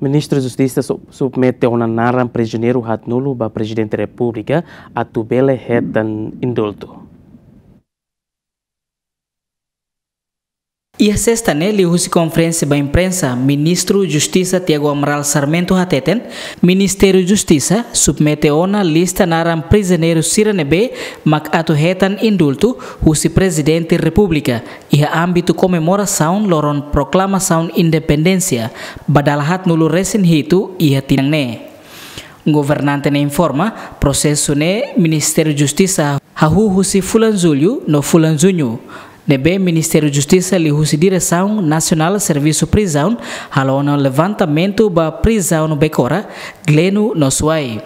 Ministro da Justiça submeteu uma naran prisioneiro hatnulu ba Presidente da República a tubele hetan indulto. E a sexta nele husi conferência ba imprensa Ministro da Justiça Tiago Amaral Sarmento hateten Ministério da Justiça submete ona lista naran prisioneiro siranebe mak atu hetan indulto husi Presidente da República e a âmbito comemoração loron proclamação independência badal hatnulu recém hitu e a tinangne. Governante ne informa processo ne Ministério da Justiça hahu husi fulan julho no fulan junho. Nebe Ministério da Justiça li husi Direção Nacional Serviço Prisão halona levantamento ba prisão no Becora, Gleno no Suai.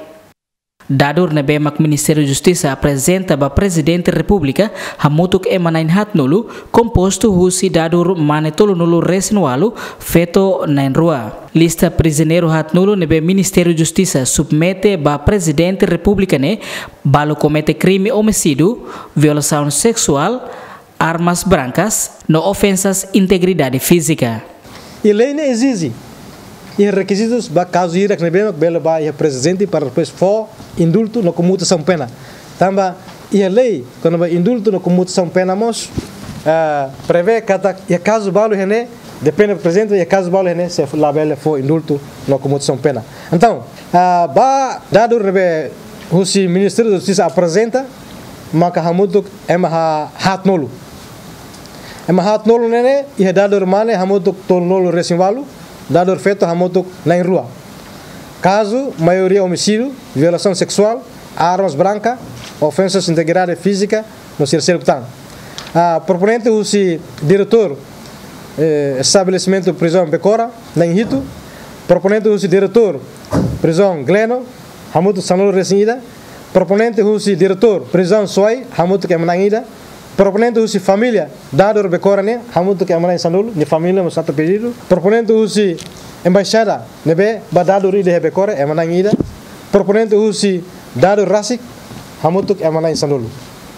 Dadur nebe mak Ministério da Justiça apresenta ba Presidente da República hamutuk emanain hatnulu composto husi dadur manetolo nulu resinualu feto nain rua. Lista prisioneiro hatnulu nebe Ministério da Justiça submete ba Presidente da República ne balo comete crime homicídio, violação sexual, armas brancas, no ofensas integridade física. E lei não exige. E requisitos para caso ir que nebema belo ba e presidente para depois for indulto no comutação pena. Tamba e a lei quando ba indulto no comutação pena mos prevê cada e caso balo rene depende do presidente e caso balo rene se lá belo for indulto no comutação pena. Então ba dado rebe o Ministério da Justiça apresenta maka hamutuk ema hatnolu. Ema hatnolu nene e dador mane hamutuk tolnolu resinvalu, dador feto hamutuk na rua. Caso maioria homicídio, violação sexual, armas brancas, ofensas de integridade física no terceiro plano. Proponente o diretor estabelecimento prisão Becora na Inhito, proponente o diretor prisão Gleno, hamutuk sanolo resinida. Proponente husi diretor prisão Suai hamutu ke menangida. Proponente husi família dador Becora ne hamutu ke menang sanul ni família mo satu pedido. Proponente husi embaixada nebe badador ide Becora e menangida. Proponente husi dador Rasik hamutu ke menang sanul.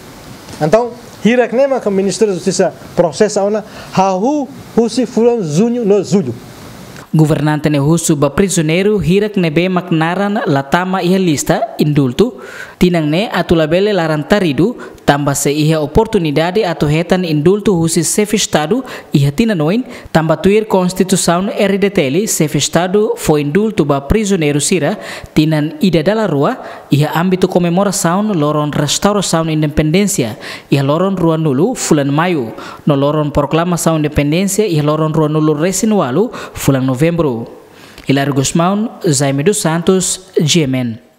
Então hirak nema ke Ministério da Justiça processo ona hahu husi fulan junho no julho. Governante ne husu ba prisioneiro hirak nebe maknaran latama iha lista indulto tinang ne atulabele laran taridu tamba se iha oportunidade atu hetan indulto husi sef estado iha tinanoin tamba tuir constituição RDTL sef estado fo indulto ba prisioneiro sira tinan ida dala rua iha âmbito comemoração loron restauração independência iha loron rua nulu fulan maio no loron proclamação independência iha loron rua nulu resinualu fulan novembro. Hilário Guzmão, Jaime dos Santos, GMN.